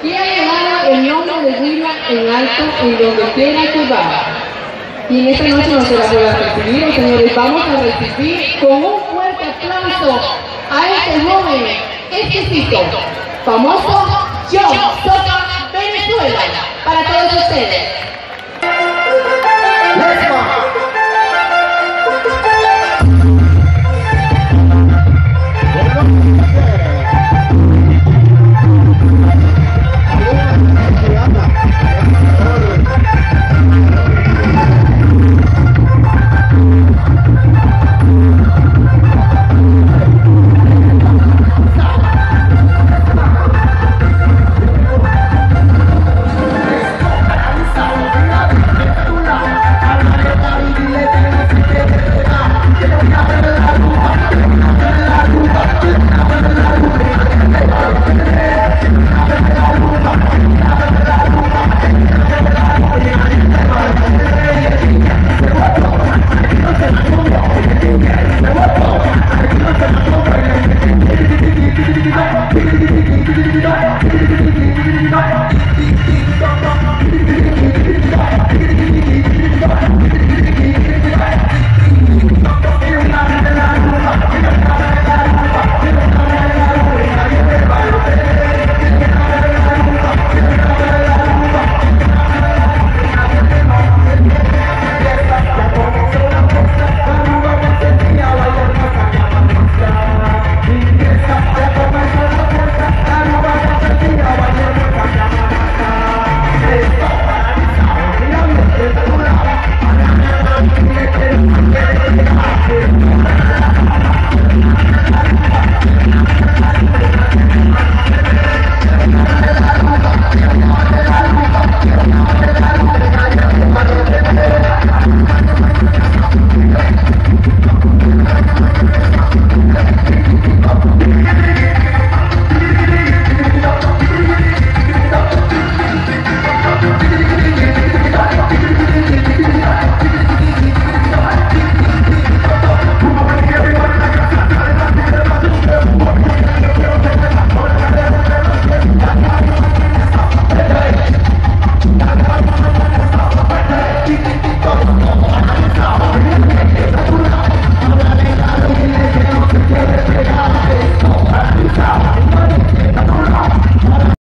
Quiero llevar el nombre de Huila en alto en donde quiera que va. Y en esta noche no se la voy a recibir, señores. Vamos a recibir con un fuerte aplauso a este joven exquisito, famoso John Soca Venezuela, para todos ustedes.